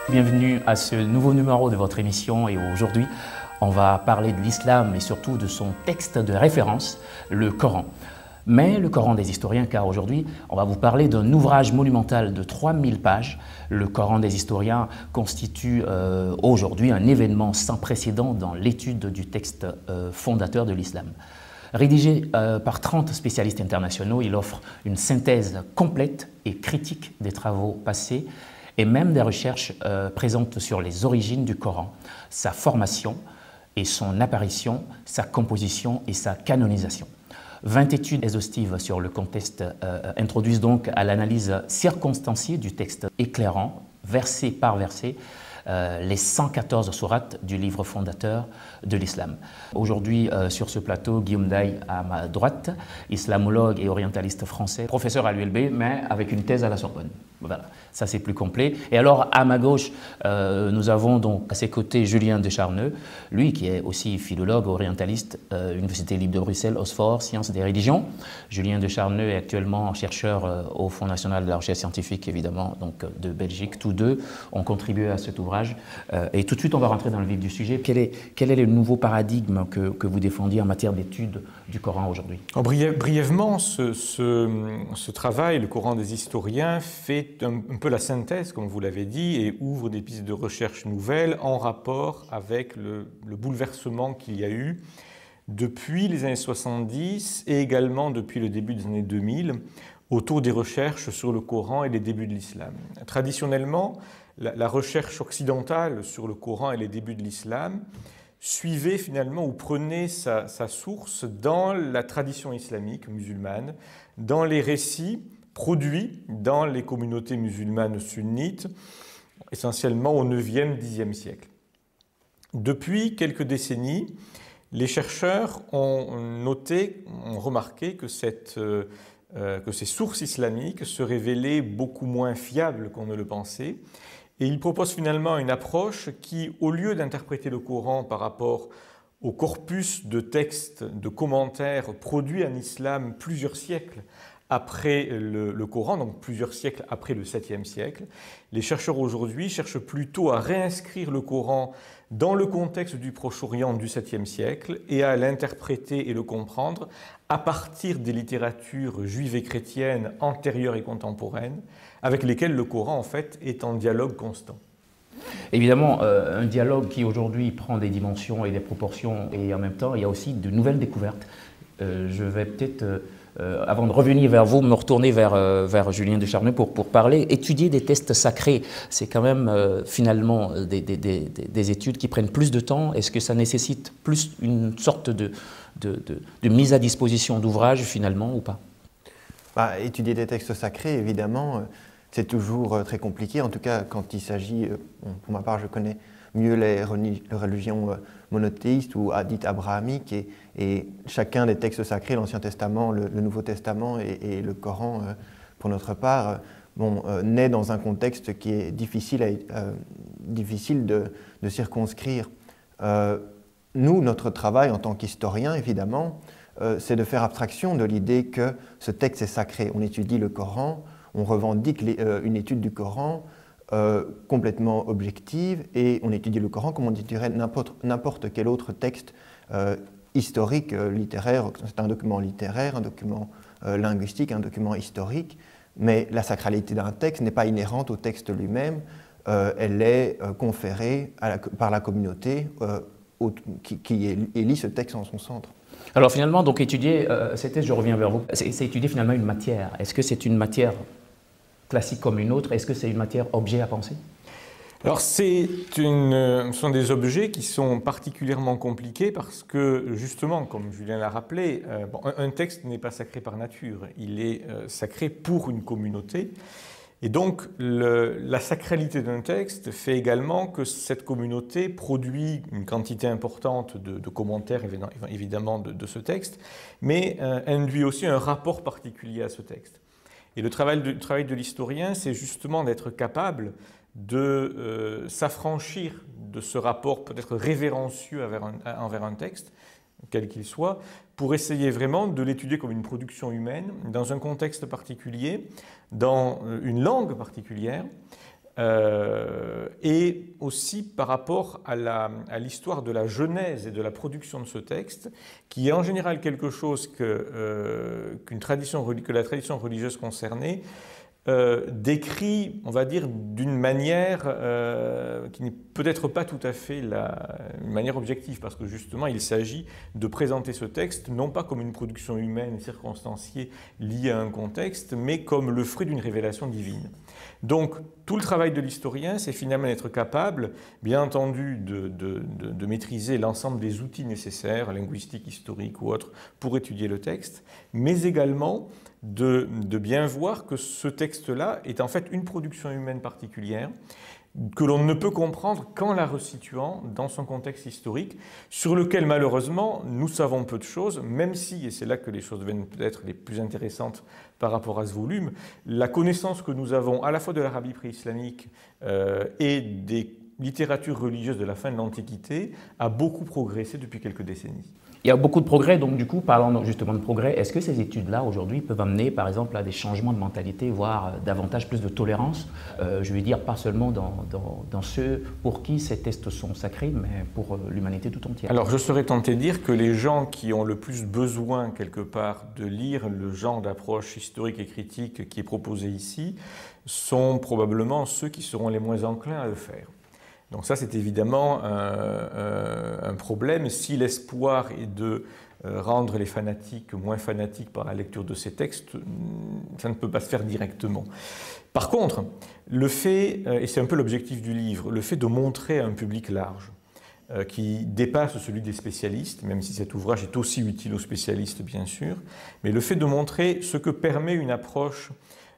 Bienvenue à ce nouveau numéro de votre émission et aujourd'hui on va parler de l'islam et surtout de son texte de référence, le Coran. Mais le Coran des historiens, car aujourd'hui on va vous parler d'un ouvrage monumental de 3000 pages. Le Coran des historiens constitue aujourd'hui un événement sans précédent dans l'étude du texte fondateur de l'islam. Rédigé par 30 spécialistes internationaux, il offre une synthèse complète et critique des travaux passés et même des recherches présentes sur les origines du Coran, sa formation et son apparition, sa composition et sa canonisation. 20 études exhaustives sur le contexte introduisent donc à l'analyse circonstanciée du texte éclairant, verset par verset, les 114 sourates du livre fondateur de l'islam. Aujourd'hui, sur ce plateau, Guillaume Daye à ma droite, islamologue et orientaliste français, professeur à l'ULB, mais avec une thèse à la Sorbonne. Voilà, ça c'est plus complet. Et alors, à ma gauche, nous avons donc à ses côtés Julien de Charneux, lui qui est aussi philologue, orientaliste, Université libre de Bruxelles, Oxford, Sciences des religions. Julien de Charneux est actuellement chercheur au Fonds national de la recherche scientifique, évidemment, donc de Belgique. Tous deux ont contribué à cet ouvrage. Et tout de suite, on va rentrer dans le vif du sujet. Quel est le nouveau paradigme que vous défendiez en matière d'étude du Coran aujourd'hui? Brièvement, ce travail, le Coran des historiens, fait un peu la synthèse, comme vous l'avez dit, et ouvre des pistes de recherche nouvelles en rapport avec le bouleversement qu'il y a eu depuis les années 70 et également depuis le début des années 2000 autour des recherches sur le Coran et les débuts de l'islam. Traditionnellement, la recherche occidentale sur le Coran et les débuts de l'islam suivait finalement ou prenait sa source dans la tradition islamique musulmane, dans les récits produits dans les communautés musulmanes sunnites, essentiellement au 9e, 10e siècle. Depuis quelques décennies, les chercheurs ont remarqué que ces sources islamiques se révélaient beaucoup moins fiables qu'on ne le pensait. Et ils proposent finalement une approche qui, au lieu d'interpréter le Coran par rapport au corpus de textes, de commentaires produits en islam plusieurs siècles après le Coran, donc plusieurs siècles après le 7e siècle, les chercheurs aujourd'hui cherchent plutôt à réinscrire le Coran dans le contexte du Proche-Orient du 7e siècle et à l'interpréter et le comprendre à partir des littératures juives et chrétiennes antérieures et contemporaines avec lesquelles le Coran en fait est en dialogue constant. Évidemment, un dialogue qui aujourd'hui prend des dimensions et des proportions et en même temps il y a aussi de nouvelles découvertes. Je vais peut-être, avant de revenir vers vous, me retourner vers Julien de Charneux pour parler, étudier des textes sacrés. C'est quand même finalement des études qui prennent plus de temps. Est-ce que ça nécessite plus une sorte de mise à disposition d'ouvrages finalement ou pas? Étudier des textes sacrés, évidemment, c'est toujours très compliqué. En tout cas, quand il s'agit, pour ma part, je connais mieux les religions monothéistes ou dites abrahamiques et chacun des textes sacrés, l'Ancien Testament, le Nouveau Testament et le Coran, pour notre part, naît dans un contexte qui est difficile de circonscrire. Nous, notre travail en tant qu'historien, évidemment, c'est de faire abstraction de l'idée que ce texte est sacré. On étudie le Coran, on revendique une étude du Coran complètement objective et on étudie le Coran comme on étudierait n'importe quel autre texte historique, littéraire. C'est un document littéraire, un document linguistique, un document historique, mais la sacralité d'un texte n'est pas inhérente au texte lui-même, elle est conférée par la communauté qui élit ce texte en son centre. Alors finalement, donc étudier, je reviens vers vous, c'est étudier finalement une matière. Est-ce que c'est une matière classique comme une autre? Est-ce que c'est une matière objet à penser? Alors ce sont des objets qui sont particulièrement compliqués parce que justement, comme Julien l'a rappelé, un texte n'est pas sacré par nature, il est sacré pour une communauté. Et donc, la sacralité d'un texte fait également que cette communauté produit une quantité importante de commentaires, évidemment, de ce texte, mais induit aussi un rapport particulier à ce texte. Et le travail de l'historien, c'est justement d'être capable de s'affranchir de ce rapport peut-être révérencieux envers un texte, quel qu'il soit, pour essayer vraiment de l'étudier comme une production humaine, dans un contexte particulier, dans une langue particulière, et aussi par rapport à l'histoire de la genèse et de la production de ce texte, qui est en général quelque chose que la tradition religieuse concernée décrit, on va dire, d'une manière qui n'est peut-être pas tout à fait une manière objective, parce que justement, il s'agit de présenter ce texte non pas comme une production humaine circonstanciée liée à un contexte, mais comme le fruit d'une révélation divine. Donc, tout le travail de l'historien, c'est finalement d'être capable, bien entendu, de maîtriser l'ensemble des outils nécessaires, linguistiques, historiques ou autres, pour étudier le texte, mais également de bien voir que ce texte-là est en fait une production humaine particulière, que l'on ne peut comprendre qu'en la resituant dans son contexte historique, sur lequel malheureusement nous savons peu de choses, même si, et c'est là que les choses deviennent peut-être les plus intéressantes par rapport à ce volume, la connaissance que nous avons à la fois de l'Arabie pré-islamique et des littératures religieuses de la fin de l'Antiquité a beaucoup progressé depuis quelques décennies. Il y a beaucoup de progrès, donc du coup, parlant justement de progrès, est-ce que ces études-là, aujourd'hui, peuvent amener, par exemple, à des changements de mentalité, voire davantage plus de tolérance, je veux dire, pas seulement dans ceux pour qui ces textes sont sacrés, mais pour l'humanité tout entière? Alors, je serais tenté de dire que les gens qui ont le plus besoin, quelque part, de lire le genre d'approche historique et critique qui est proposé ici, sont probablement ceux qui seront les moins enclins à le faire. Donc ça, c'est évidemment un problème. Si l'espoir est de rendre les fanatiques moins fanatiques par la lecture de ces textes, ça ne peut pas se faire directement. Par contre, le fait, et c'est un peu l'objectif du livre, le fait de montrer à un public large, qui dépasse celui des spécialistes, même si cet ouvrage est aussi utile aux spécialistes, bien sûr, mais le fait de montrer ce que permet une approche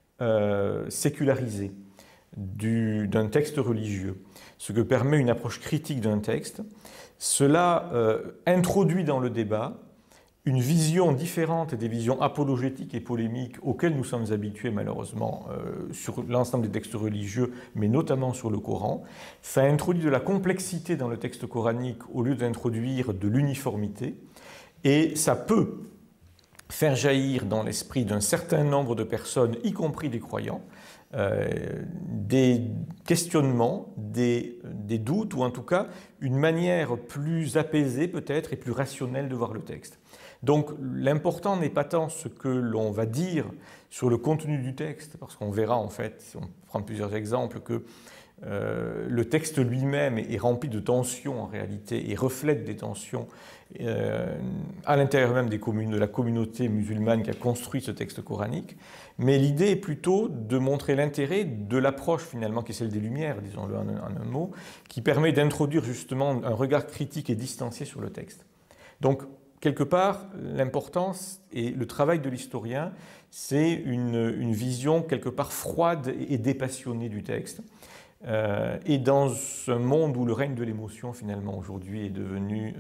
sécularisée d'un texte religieux, ce que permet une approche critique d'un texte, cela introduit dans le débat une vision différente des visions apologétiques et polémiques auxquelles nous sommes habitués malheureusement sur l'ensemble des textes religieux, mais notamment sur le Coran. Ça introduit de la complexité dans le texte coranique au lieu d'introduire de l'uniformité, et ça peut faire jaillir dans l'esprit d'un certain nombre de personnes, y compris des croyants, des questionnements, des doutes, ou en tout cas une manière plus apaisée peut-être et plus rationnelle de voir le texte. Donc l'important n'est pas tant ce que l'on va dire sur le contenu du texte, parce qu'on verra en fait, si on prend plusieurs exemples, que le texte lui-même est rempli de tensions en réalité et reflète des tensions à l'intérieur même de la communauté musulmane qui a construit ce texte coranique. Mais l'idée est plutôt de montrer l'intérêt de l'approche finalement qui est celle des Lumières, disons-le en un mot, qui permet d'introduire justement un regard critique et distancié sur le texte. Donc quelque part, l'importance et le travail de l'historien, c'est une vision quelque part froide et dépassionnée du texte. Et dans un monde où le règne de l'émotion finalement aujourd'hui est devenu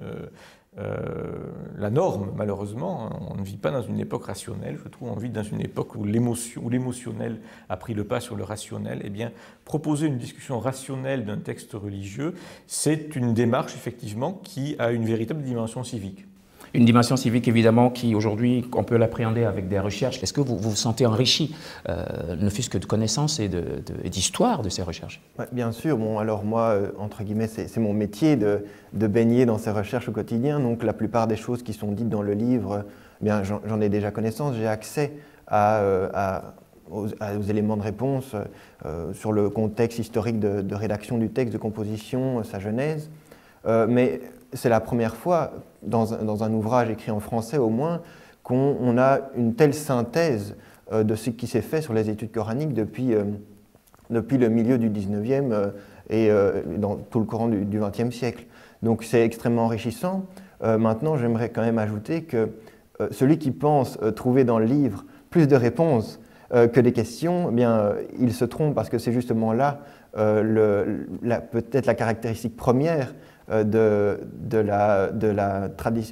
la norme, malheureusement, on ne vit pas dans une époque rationnelle, je trouve, on vit dans une époque où l'émotionnel a pris le pas sur le rationnel. Eh bien, proposer une discussion rationnelle d'un texte religieux, c'est une démarche effectivement qui a une véritable dimension civique. Une dimension civique, évidemment, qui aujourd'hui, on peut l'appréhender avec des recherches. Est-ce que vous vous sentez enrichi, ne fût-ce que de connaissances et d'histoire de ces recherches? Ouais, bien sûr. Bon, alors moi, entre guillemets, c'est mon métier de baigner dans ces recherches au quotidien. Donc la plupart des choses qui sont dites dans le livre, bien, j'en ai déjà connaissance. J'ai accès aux éléments de réponse sur le contexte historique de rédaction du texte, de composition, sa genèse. Mais c'est la première fois, dans un ouvrage écrit en français au moins, qu'on a une telle synthèse de ce qui s'est fait sur les études coraniques depuis le milieu du 19e et dans tout le courant du 20e siècle. Donc c'est extrêmement enrichissant. Maintenant, j'aimerais quand même ajouter que celui qui pense trouver dans le livre plus de réponses que des questions, eh bien, il se trompe, parce que c'est justement là peut-être la caractéristique première de la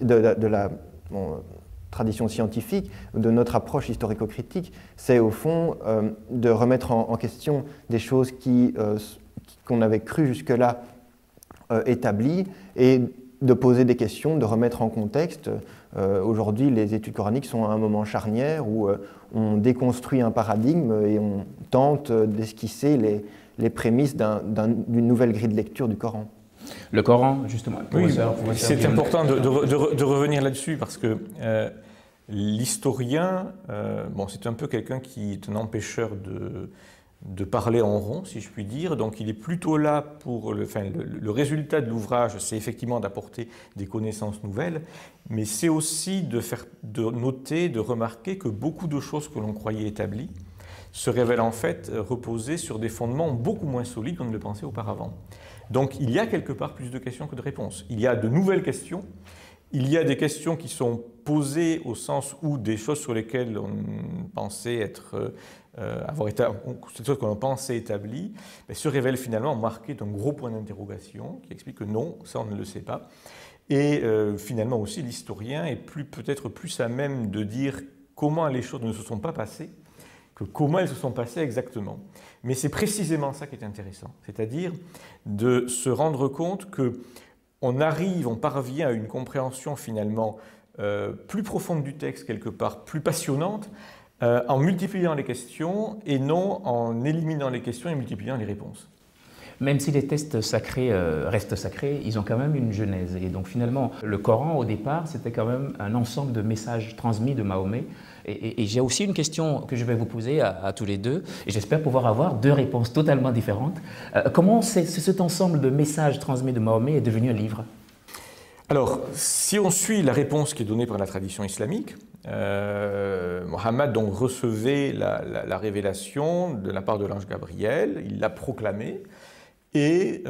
tradition scientifique, de notre approche historico-critique, c'est au fond de remettre en question des choses qu'on avait crues jusque-là établies, et de poser des questions, de remettre en contexte. Aujourd'hui, les études coraniques sont à un moment charnière où on déconstruit un paradigme et on tente d'esquisser les prémices d'une nouvelle grille de lecture du Coran. Le Coran, justement. Oui, c'est important de revenir là-dessus parce que l'historien, c'est un peu quelqu'un qui est un empêcheur de parler en rond, si je puis dire. Donc il est plutôt là pour... le résultat de l'ouvrage, c'est effectivement d'apporter des connaissances nouvelles, mais c'est aussi de noter, de remarquer que beaucoup de choses que l'on croyait établies se révèlent en fait reposer sur des fondements beaucoup moins solides qu'on ne le pensait auparavant. Donc il y a quelque part plus de questions que de réponses. Il y a de nouvelles questions, il y a des questions qui sont posées au sens où des choses sur lesquelles on pensait ces choses que l'on pensait établies, se révèlent finalement marquées d'un gros point d'interrogation qui explique que non, ça on ne le sait pas. Et finalement aussi l'historien est peut-être plus à même de dire comment les choses ne se sont pas passées que comment elles se sont passées exactement. Mais c'est précisément ça qui est intéressant, c'est-à-dire de se rendre compte qu'on parvient à une compréhension finalement plus profonde du texte quelque part, plus passionnante, en multipliant les questions et non en éliminant les questions et multipliant les réponses. Même si les textes sacrés restent sacrés, ils ont quand même une genèse. Et donc finalement, le Coran, au départ, c'était quand même un ensemble de messages transmis de Mahomet. Et j'ai aussi une question que je vais vous poser à tous les deux, et j'espère pouvoir avoir deux réponses totalement différentes. Comment cet ensemble de messages transmis de Mahomet est devenu un livre? Alors, si on suit la réponse qui est donnée par la tradition islamique, Mohammed donc recevait la révélation de la part de l'ange Gabriel, il l'a proclamée, et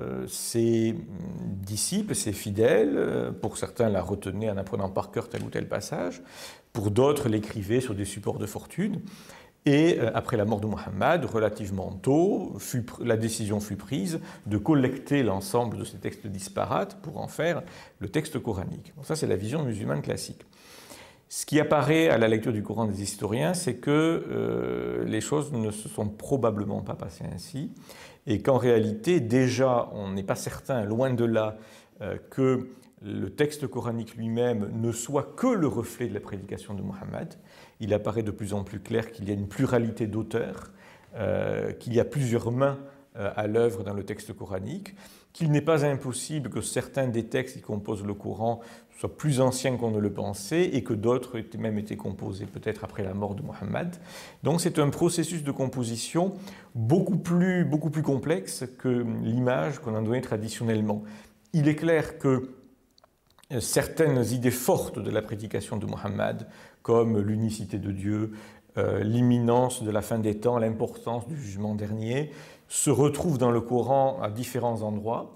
ses disciples, ses fidèles, pour certains la retenaient en apprenant par cœur tel ou tel passage, pour d'autres l'écrivaient sur des supports de fortune. Et après la mort de Mohammed, relativement tôt, la décision fut prise de collecter l'ensemble de ces textes disparates pour en faire le texte coranique. Bon, ça, c'est la vision musulmane classique. Ce qui apparaît à la lecture du Coran des historiens, c'est que les choses ne se sont probablement pas passées ainsi, et qu'en réalité, déjà, on n'est pas certain, loin de là, que le texte coranique lui-même ne soit que le reflet de la prédication de Mohammed. Il apparaît de plus en plus clair qu'il y a une pluralité d'auteurs, qu'il y a plusieurs mains à l'œuvre dans le texte coranique, qu'il n'est pas impossible que certains des textes qui composent le Coran soient plus anciens qu'on ne le pensait et que d'autres aient même été composés peut-être après la mort de Mohammed. Donc c'est un processus de composition beaucoup plus complexe que l'image qu'on en donnait traditionnellement. Il est clair que certaines idées fortes de la prédication de Mohammed, comme l'unicité de Dieu, l'imminence de la fin des temps, l'importance du jugement dernier, se retrouvent dans le Coran à différents endroits.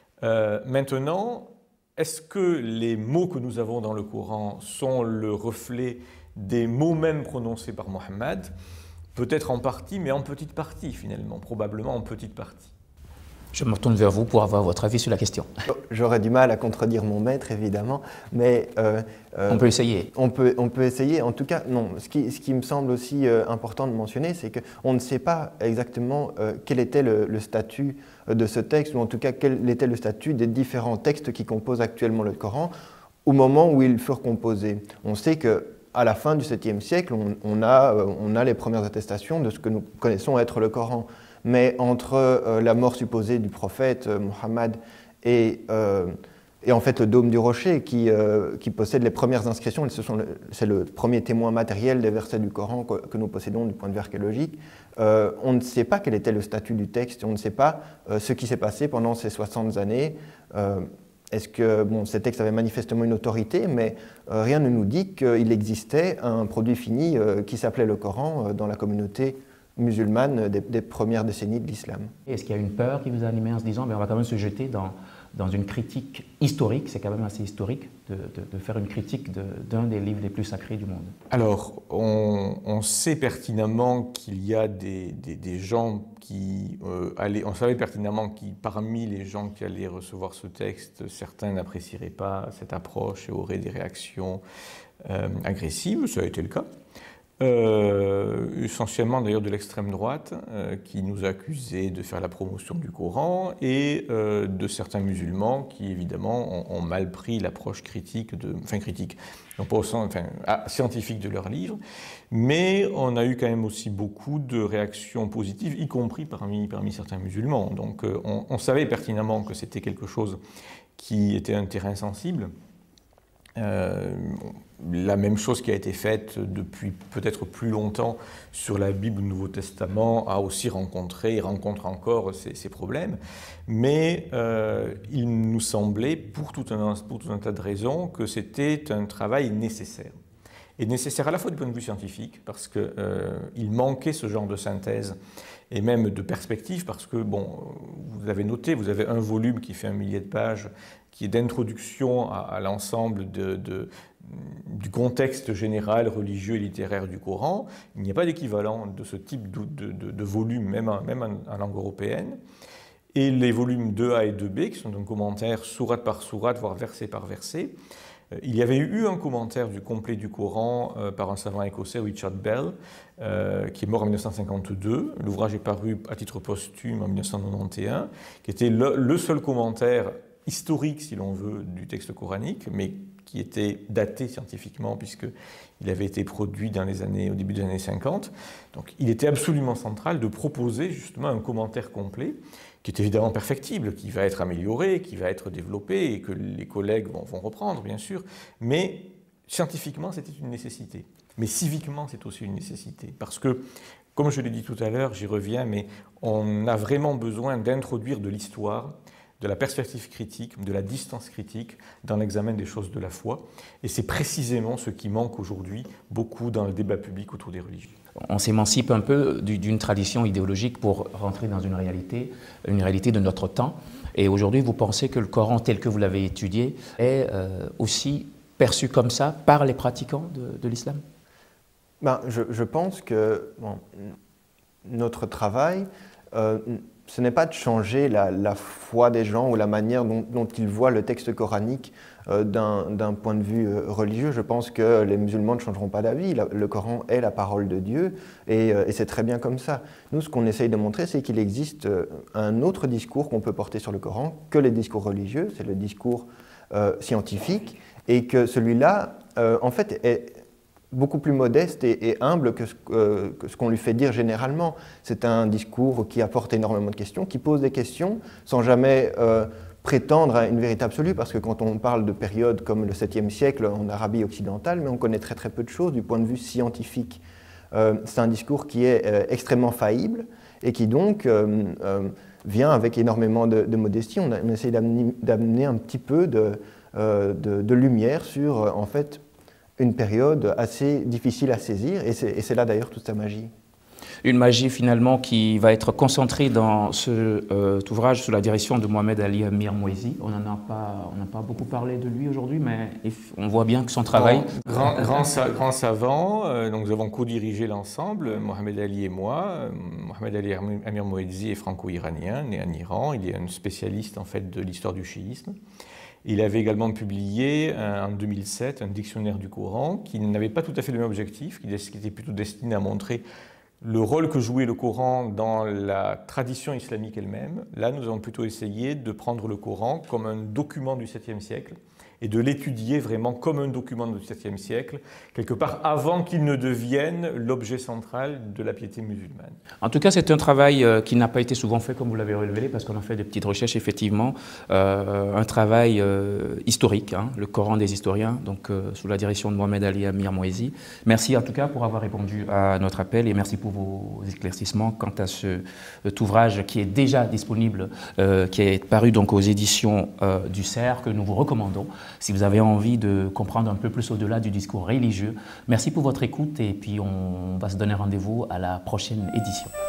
Maintenant, est-ce que les mots que nous avons dans le Coran sont le reflet des mots même prononcés par Mohammed? Peut-être en partie, mais en petite partie finalement, probablement en petite partie. Je me retourne vers vous pour avoir votre avis sur la question. J'aurais du mal à contredire mon maître, évidemment, mais... on peut essayer. On peut essayer. En tout cas, non. Ce qui me semble aussi important de mentionner, c'est qu'on ne sait pas exactement quel était le statut de ce texte, ou en tout cas quel était le statut des différents textes qui composent actuellement le Coran au moment où ils furent composés. On sait qu'à la fin du 7e siècle, on a les premières attestations de ce que nous connaissons être le Coran. Mais entre la mort supposée du prophète Mohammed et en fait le dôme du rocher qui possède les premières inscriptions, c'est le premier témoin matériel des versets du Coran que nous possédons du point de vue archéologique, on ne sait pas quel était le statut du texte, on ne sait pas ce qui s'est passé pendant ces 60 années. Est-ce que ces textes avaient manifestement une autorité, mais rien ne nous dit qu'il existait un produit fini qui s'appelait le Coran dans la communauté musulmane des premières décennies de l'islam. Est-ce qu'il y a une peur qui vous a animé en se disant on va quand même se jeter dans une critique historique, c'est quand même assez historique de faire une critique d'un des livres les plus sacrés du monde? Alors, on sait pertinemment qu'il y a des gens qui on savait pertinemment que parmi les gens qui allaient recevoir ce texte, certains n'apprécieraient pas cette approche et auraient des réactions agressives, ça a été le cas. essentiellement d'ailleurs de l'extrême droite, qui nous a accusés de faire la promotion du Coran, et de certains musulmans qui évidemment ont mal pris l'approche critique, non pas au sens, scientifique de leurs livres, mais on a eu quand même aussi beaucoup de réactions positives, y compris parmi certains musulmans. Donc on savait pertinemment que c'était quelque chose qui était un terrain sensible. La même chose qui a été faite depuis peut-être plus longtemps sur la Bible ou le Nouveau Testament a aussi rencontré et rencontre encore ces problèmes. Mais il nous semblait, pour tout un tas de raisons, que c'était un travail nécessaire. Et nécessaire à la fois du point de vue scientifique, parce qu'il manquait ce genre de synthèse et même de perspective, parce que, bon, vous avez noté, vous avez un volume qui fait 1 millier de pages, qui est d'introduction à l'ensemble du contexte général, religieux et littéraire du Coran. Il n'y a pas d'équivalent de ce type de volume, même en langue européenne. Et les volumes 2A et 2B, qui sont un commentaire sourate par sourate, voire verset par verset. Il y avait eu un commentaire du complet du Coran par un savant écossais, Richard Bell, qui est mort en 1952. L'ouvrage est paru à titre posthume en 1991, qui était le seul commentaire historique, si l'on veut, du texte coranique, mais qui était daté scientifiquement, puisqu'il avait été produit au début des années 50. Donc il était absolument central de proposer justement un commentaire complet, qui est évidemment perfectible, qui va être amélioré, qui va être développé, et que les collègues vont reprendre, bien sûr, mais scientifiquement, c'était une nécessité. Mais civiquement, c'est aussi une nécessité, parce que, comme je l'ai dit tout à l'heure, j'y reviens, mais on a vraiment besoin d'introduire de l'histoire, de la perspective critique, de la distance critique dans l'examen des choses de la foi. Et c'est précisément ce qui manque aujourd'hui beaucoup dans le débat public autour des religions. On s'émancipe un peu d'une tradition idéologique pour rentrer dans une réalité de notre temps. Et aujourd'hui, vous pensez que le Coran tel que vous l'avez étudié est aussi perçu comme ça par les pratiquants de l'islam? Je pense que notre travail, ce n'est pas de changer la foi des gens ou la manière dont ils voient le texte coranique d'un point de vue religieux. Je pense que les musulmans ne changeront pas d'avis. Le Coran est la parole de Dieu et c'est très bien comme ça. Nous, ce qu'on essaye de montrer, c'est qu'il existe un autre discours qu'on peut porter sur le Coran que les discours religieux, c'est le discours scientifique, et que celui-là, en fait, est beaucoup plus modeste et humble que ce qu'on lui fait dire généralement. C'est un discours qui apporte énormément de questions, qui pose des questions sans jamais prétendre à une vérité absolue, parce que quand on parle de périodes comme le 7e siècle en Arabie occidentale, mais on connaît très très peu de choses du point de vue scientifique. C'est un discours qui est extrêmement faillible et qui donc vient avec énormément de modestie. On essaie d'amener un petit peu de lumière sur, en fait, une période assez difficile à saisir, et c'est là d'ailleurs toute sa magie. Une magie finalement qui va être concentrée dans cet ouvrage sous la direction de Mohamed Ali Amir Mouezi. On n'a pas beaucoup parlé de lui aujourd'hui, mais on voit bien que son travail... Grand savant, donc nous avons co-dirigé l'ensemble, Mohamed Ali et moi. Mohamed Ali Amir Mouezi est franco-iranien, né en Iran. Il est un spécialiste en fait de l'histoire du chiisme. Il avait également publié en 2007 un dictionnaire du Coran qui n'avait pas tout à fait le même objectif, qui était plutôt destiné à montrer le rôle que jouait le Coran dans la tradition islamique elle-même. Là, nous avons plutôt essayé de prendre le Coran comme un document du 7e siècle et de l'étudier vraiment comme un document du 7e siècle, quelque part avant qu'il ne devienne l'objet central de la piété musulmane. En tout cas, c'est un travail qui n'a pas été souvent fait, comme vous l'avez révélé, parce qu'on a fait des petites recherches, effectivement, un travail historique, hein, le Coran des historiens, donc sous la direction de Mohamed Ali Amir Mouezi. Merci en tout cas pour avoir répondu à notre appel et merci pour vos éclaircissements quant à cet ouvrage qui est déjà disponible, qui est paru donc aux éditions du CERF, que nous vous recommandons. Si vous avez envie de comprendre un peu plus au-delà du discours religieux. Merci pour votre écoute et puis on va se donner rendez-vous à la prochaine édition.